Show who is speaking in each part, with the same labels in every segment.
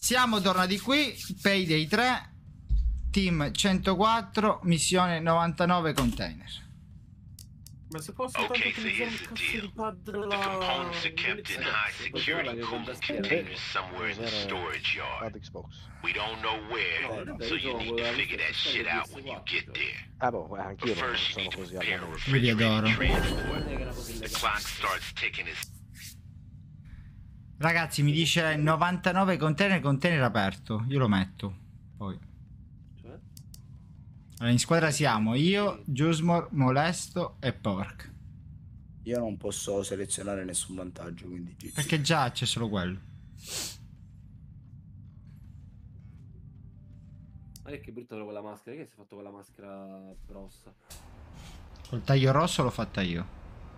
Speaker 1: Siamo tornati qui, Payday 3, team 104, missione 99 container.
Speaker 2: Ma se posso tanto utilizzare il cazzo di pad della...
Speaker 3: The components are kept in high security cooling containers somewhere in the storage yard. We don't know where, so you need to figure that shit out when you get there.
Speaker 4: Ah boh, anch'io
Speaker 3: But
Speaker 4: non
Speaker 3: first you
Speaker 4: sono
Speaker 3: need to
Speaker 4: così
Speaker 3: prepare a
Speaker 4: all'anno.
Speaker 1: Vi adoro.
Speaker 3: refrigerated transport. The clock starts ticking as...
Speaker 1: Ragazzi, mi dice 99 container aperto. Io lo metto. Poi. Allora, in squadra siamo io, Giusmor, Molesto e Pork.
Speaker 5: Io non posso selezionare nessun vantaggio, quindi...
Speaker 1: Perché già c'è solo quello.
Speaker 2: Ma che brutta però quella maschera, che si è fatto quella maschera rossa?
Speaker 1: Col taglio rosso l'ho fatta io.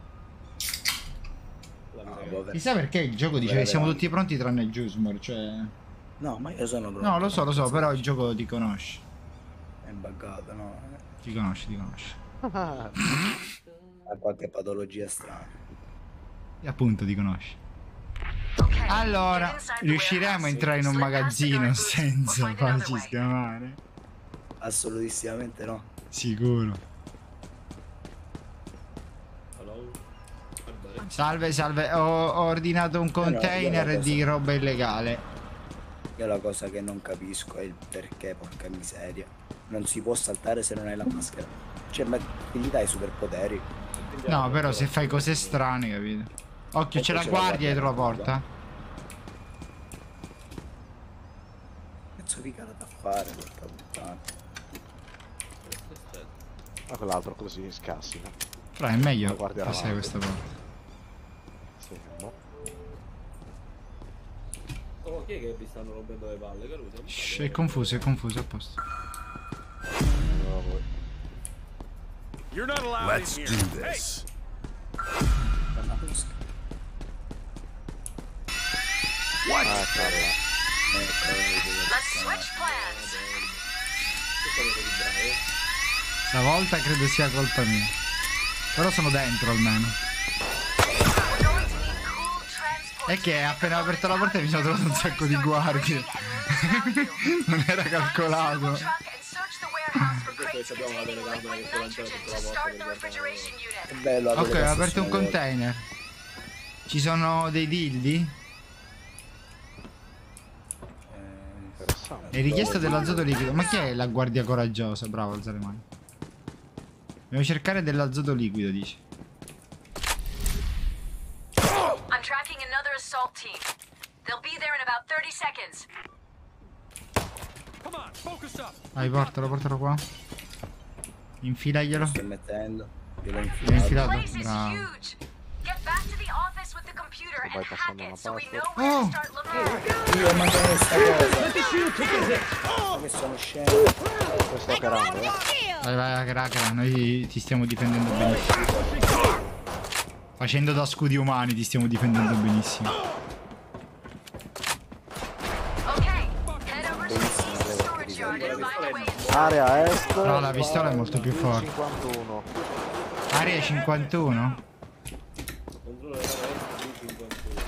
Speaker 1: Chissà perché il gioco dice che siamo tutti pronti tranne Giusmor, cioè...
Speaker 5: No, ma io sono pronto.
Speaker 1: No, lo so, però il gioco ti conosce.
Speaker 5: È buggato, no?
Speaker 1: Ti conosce.
Speaker 5: Ha qualche patologia strana.
Speaker 1: E appunto ti conosce. Allora, riusciremo a entrare in un magazzino senza farci scamare?
Speaker 5: Assolutissimamente no.
Speaker 1: Sicuro. Salve, ho ordinato un container di roba illegale.
Speaker 5: Io la cosa che non capisco è il perché, porca miseria. Non si può saltare se non hai la maschera. Cioè, ma gli dai superpoteri?
Speaker 1: No, però se fai cose strane, capito? Occhio, c'è la guardia dietro la porta.
Speaker 5: Cazzo di cara da fare, porca puttana.
Speaker 4: Ma quell'altro così scassina.
Speaker 1: Però è meglio
Speaker 4: Guardia
Speaker 1: passare
Speaker 4: avanti.
Speaker 1: questa porta.
Speaker 4: Sì, no?
Speaker 2: Oh, chi è che vi stanno rompendo le palle, Caruso?
Speaker 1: Shh, è confuso, a posto.
Speaker 6: Let's do this.
Speaker 4: Ah, cavolo.
Speaker 7: Let's switch plans.
Speaker 1: Stavolta credo sia colpa mia. Però sono dentro almeno.
Speaker 7: We're going to need cool transport.
Speaker 1: È che appena aperto la porta mi sono trovato un sacco di guardie. Non era calcolato.
Speaker 7: Truck and search the warehouse for crates containing liquid nitrogen to start the refrigeration unit.
Speaker 5: È bello.
Speaker 1: Ok, ho aperto un container. Ci sono dei dildi?
Speaker 4: Interessante.
Speaker 1: È richiesta dell'azoto liquido. Ma chi è la guardia coraggiosa? Bravo, alzare le mani. Dobbiamo cercare dell'azoto liquido, dice.
Speaker 7: I'm tracking another assault team. They'll be there in about 30 seconds.
Speaker 1: Vai, portalo qua. Infilaglielo.
Speaker 5: Sto mettendo. Io l'ho
Speaker 1: L'ho
Speaker 5: infilato.
Speaker 1: infilato.
Speaker 7: Place is
Speaker 1: Bravo.
Speaker 7: huge. Get back to the office with the computer and hack it so we know where
Speaker 1: Oh.
Speaker 7: to start looking.
Speaker 5: Io mando questa cosa. Che sono scemo.
Speaker 4: Questo è carando,
Speaker 1: Vai, crackera, noi ti stiamo difendendo benissimo. Facendo da scudi umani ti stiamo difendendo benissimo.
Speaker 7: Okay, head over to the east storage yard and find a way in.
Speaker 4: Area est.
Speaker 1: No, la pistola è molto più forte.
Speaker 4: 51.
Speaker 1: Area 51?
Speaker 2: Controllo le est di 51.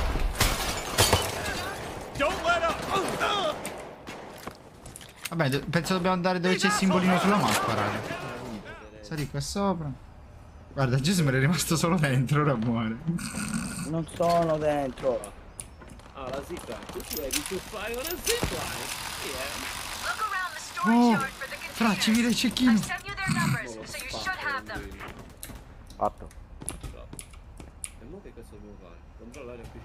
Speaker 1: Vabbè, penso dobbiamo andare dove c'è il simbolino sulla mappa, raga. Sali qua sopra. Guarda, Giusmer è rimasto solo dentro, ora muore.
Speaker 5: Non sono dentro.
Speaker 2: Ah, la zipline. Tu devi fare una zipline.
Speaker 7: Look around the storage yard for the
Speaker 1: Fra, ci
Speaker 7: containers.
Speaker 1: mira il cecchino.
Speaker 7: I've sent you their numbers, so you should have them.
Speaker 4: Fatto.
Speaker 2: E mo che cazzo dobbiamo fare? Controllare qui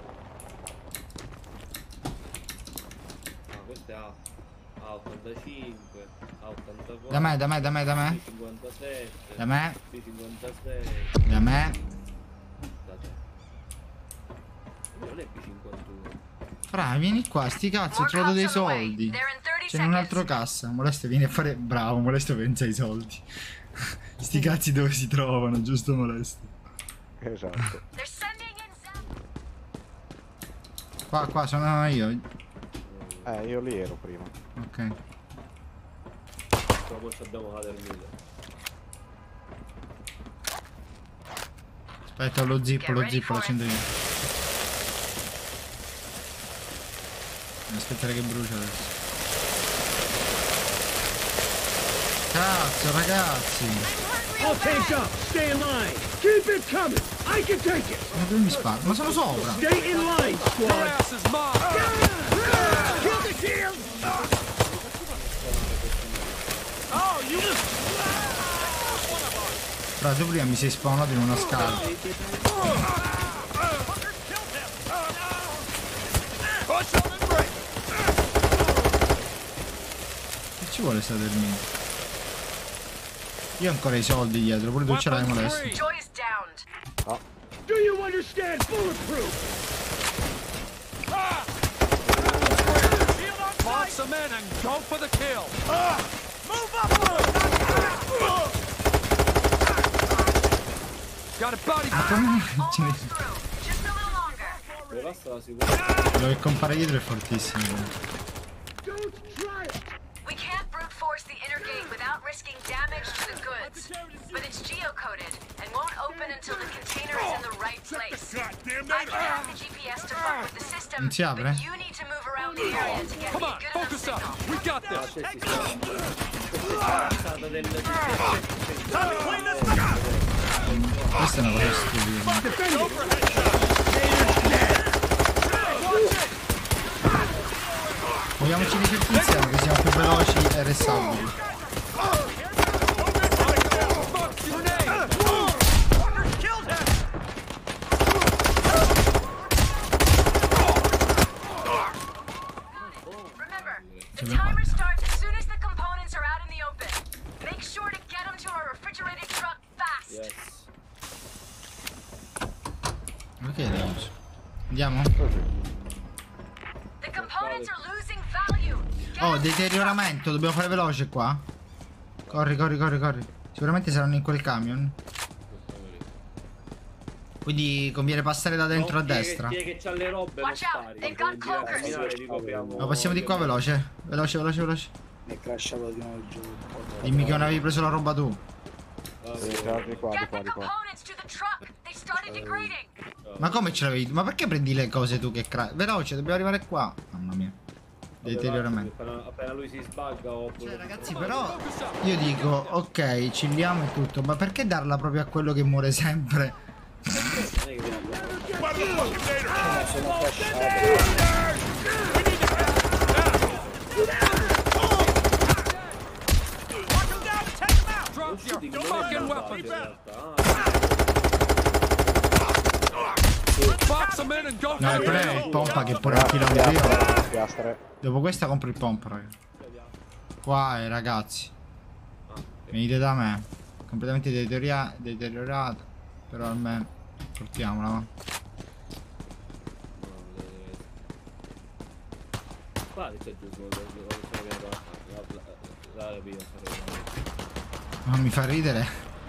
Speaker 2: 50. Ah, questo è A85, A84.
Speaker 1: Da me.
Speaker 2: B57.
Speaker 1: Da me.
Speaker 2: B56.
Speaker 1: Da me.
Speaker 2: Da te. Non è B51.
Speaker 1: Fra, vieni qua, sti cazzo, ho trovato dei soldi.
Speaker 7: They're in 30
Speaker 1: C'è un altro
Speaker 7: seconds.
Speaker 1: cassa. Molesto vieni a fare... Bravo, Molesto pensa ai soldi. Sti cazzi dove si trovano, giusto Molesto?
Speaker 4: Esatto.
Speaker 7: They're sending in some.
Speaker 1: Qua sono io.
Speaker 4: Io lì ero prima.
Speaker 1: Ok.
Speaker 2: Però poi abbiamo la termite.
Speaker 1: Aspetta, lo zippo, lo accendo io. Aspettate che brucia adesso. Cazzo, ragazzi!
Speaker 6: All tanks up. Stay in line. Keep it coming. I can take it.
Speaker 1: Ma dove mi sparo? Ma sono sopra!
Speaker 6: Stay in line, squad. Kill the shield. Oh, you
Speaker 1: Però tu prima mi sei spawnato in una scala. Che ci vuole sta termine? Io ho ancora i soldi dietro, pure tu ce l'hai molesto.
Speaker 7: Joy is downed.
Speaker 6: do you understand bulletproof?
Speaker 8: Mark some men and go for the kill.
Speaker 6: Move up.
Speaker 8: Got a body.
Speaker 7: Almost through. Just a little longer.
Speaker 2: Dove basta la sicura?
Speaker 1: Quello che compare dietro è fortissimo.
Speaker 6: Don't try it.
Speaker 7: We can't brute force the inner gate without risking damage to the goods. But it's geocoded and won't open until the container is in the right place. I can hack the GPS to fuck with the system,
Speaker 1: Non si apre?
Speaker 7: but you need to move around the area to get
Speaker 8: Come
Speaker 7: me
Speaker 8: on,
Speaker 7: a good enough
Speaker 8: focus up.
Speaker 7: signal.
Speaker 8: We got this.
Speaker 1: Questa è una cosa stupida. Muoviamoci di tutti insieme, che siamo più veloci e restabili.
Speaker 7: Remember, the timer starts as soon as the components are out in the open. Make sure to get them to a refrigerated truck fast.
Speaker 2: Yes.
Speaker 1: Ok, Deus. Andiamo?
Speaker 7: The components are losing value. Get
Speaker 1: Oh,
Speaker 7: them-
Speaker 1: deterioramento, dobbiamo fare veloce qua. Corri, corri, corri, corri. Sicuramente saranno in quel camion. Quindi conviene passare da dentro a destra.
Speaker 2: Chi è che c'ha le robe non
Speaker 7: Watch out,
Speaker 2: spari.
Speaker 7: they've got cloakers.
Speaker 1: Ma passiamo di qua veloce. Veloce, veloce, veloce.
Speaker 5: Mi è crashato di nuovo il gioco.
Speaker 1: Dimmi che non avevi preso la roba tu.
Speaker 4: Sì, guarda di qua, di
Speaker 7: Get
Speaker 4: qua,
Speaker 7: the
Speaker 4: di qua.
Speaker 7: components to the truck. They started degrading.
Speaker 1: Ma come ce l'avevi? Ma perché prendi le cose tu che veloce, dobbiamo arrivare qua. Mamma mia. Deterioramento.
Speaker 2: Appena lui si sbagga o...
Speaker 1: Cioè ragazzi, però io dico, ok, chilliamo e tutto, ma perché darla proprio a quello che muore sempre?
Speaker 5: Sono crashato.
Speaker 8: Drop your fucking weapons. Box them in and go
Speaker 1: No, il
Speaker 8: for
Speaker 1: problema è
Speaker 8: it.
Speaker 1: il pompa che pure un chilometro io.
Speaker 4: Piastre.
Speaker 1: Dopo questa compro il pompa, raga. Qua ragazzi. Venite da me. Completamente deteriorata. Però almeno portiamola, va.
Speaker 2: Qua c'è giusto.
Speaker 1: Ma mi fa ridere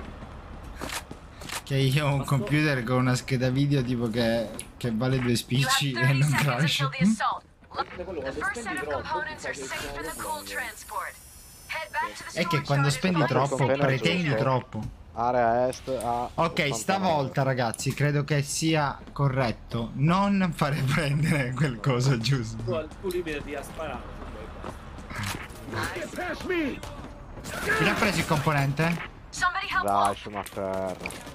Speaker 1: che io ho un computer con una scheda video tipo che vale 2
Speaker 7: You
Speaker 1: spicci
Speaker 7: have
Speaker 1: e
Speaker 7: 30
Speaker 1: non
Speaker 7: seconds
Speaker 1: crash.
Speaker 7: until the assault. The first set of components are safe in the cool transport. Head back to the
Speaker 1: È che
Speaker 7: storage
Speaker 1: quando
Speaker 7: yard
Speaker 1: spendi
Speaker 7: and-
Speaker 1: troppo, pretendi troppo.
Speaker 4: Area est a...
Speaker 1: Ok, stavolta ragazzi, credo che sia corretto non fare prendere quel coso giusto.
Speaker 2: Tu liberati a sparare.
Speaker 6: Get past me.
Speaker 1: Chi l'ha preso il componente?
Speaker 7: Somebody help
Speaker 4: Dai,
Speaker 7: Wolf.
Speaker 4: sono a terra.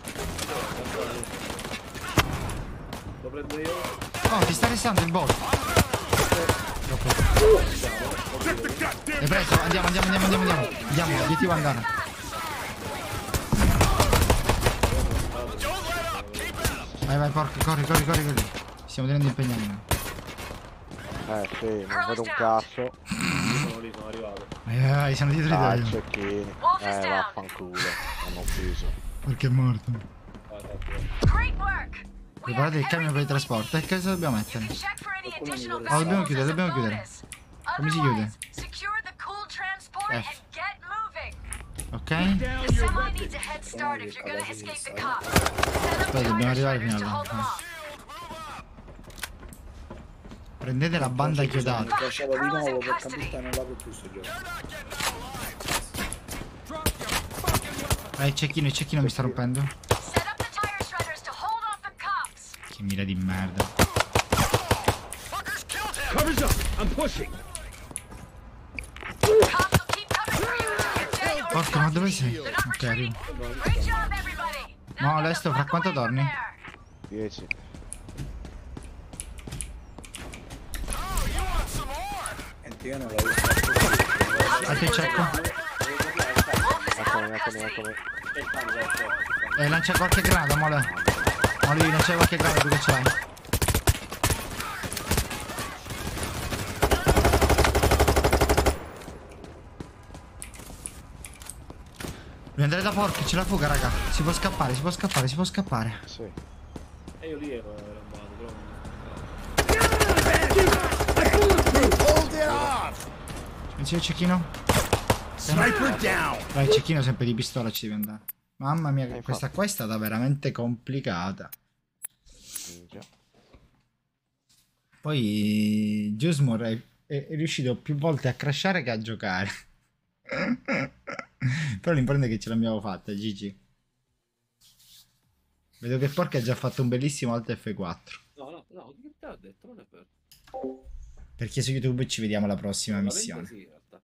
Speaker 2: Lo prendo io?
Speaker 1: Oh, ti sta restando il bot. L'hai preso? Andiamo. Andiamo, obiettivo andare. Vai, porco, corri. Stiamo tenendo impegnato.
Speaker 4: Sì, non vedo un cazzo.
Speaker 2: Sono lì, sono arrivato.
Speaker 1: Vai, sono dietro di
Speaker 4: Dai,
Speaker 1: te.
Speaker 4: cecchini.
Speaker 7: Wolf is down.
Speaker 4: Vaffanculo. Hanno ucciso.
Speaker 1: Perché è morto.
Speaker 7: Great work. We
Speaker 1: Preparate
Speaker 7: have
Speaker 1: il camion per il
Speaker 7: everything
Speaker 1: trasporto. E che cosa dobbiamo
Speaker 7: you
Speaker 1: mettere?
Speaker 7: can check for any additional
Speaker 1: Oh, dobbiamo
Speaker 7: valuables
Speaker 1: chiudere,
Speaker 7: as a
Speaker 1: dobbiamo chiudere.
Speaker 7: bonus.
Speaker 1: Come si chiude?
Speaker 7: Otherwise, secure the cool transport
Speaker 1: F.
Speaker 7: and get moving.
Speaker 1: Ok?
Speaker 7: The semi needs a head start if you're gonna escape the cops. Set up the
Speaker 1: dobbiamo
Speaker 7: tire
Speaker 1: arrivare
Speaker 7: shredders
Speaker 1: fino
Speaker 7: to
Speaker 1: là.
Speaker 7: hold them off.
Speaker 1: Prendete la banda
Speaker 5: Mi
Speaker 1: chiodata.
Speaker 5: è crashato di nuovo, porca puttana, non l'avevo più sto gioco.
Speaker 1: Il cecchino mi sta rompendo.
Speaker 7: Set up the tire shredders to hold off the cops.
Speaker 1: Che mira di merda.
Speaker 6: Covers up. I'm pushing.
Speaker 7: Cops will keep coming for you until you're dead or
Speaker 1: Porca, ma dove sei?
Speaker 7: they're not
Speaker 1: Ok, arrivo.
Speaker 7: retreating. Great job, everybody.
Speaker 1: No,
Speaker 7: Now get
Speaker 1: Lesto,
Speaker 7: the
Speaker 1: fra
Speaker 7: fuck
Speaker 1: quanto
Speaker 7: away from
Speaker 1: torni?
Speaker 7: there.
Speaker 4: 10.
Speaker 5: Niente, io non l'ho visto.
Speaker 1: A te cerco.
Speaker 4: Eccomi.
Speaker 1: Lancia qualche granata, mole. Moli, lancia qualche granata, tu che ce l'hai? Devi andare da porco, c'è la fuga, raga. Si può scappare.
Speaker 4: Sì.
Speaker 2: E io lì ero rambato, però
Speaker 1: C'è il cecchino?
Speaker 6: Sniper down.
Speaker 1: Vai, il cecchino sempre di pistola ci devi andare. Mamma mia,
Speaker 4: infatti.
Speaker 1: questa qua è stata veramente complicata.
Speaker 4: Minchia.
Speaker 1: Poi Giusmore è riuscito più volte a crashare che a giocare. Però l'importante è che ce l'abbiamo fatta, GG. Vedo che Porca ha già fatto un bellissimo Alt F4.
Speaker 2: no, che te l'ha detto? Non è vero.
Speaker 1: Perché su YouTube ci vediamo alla prossima
Speaker 2: Veramente
Speaker 1: missione.
Speaker 2: sì.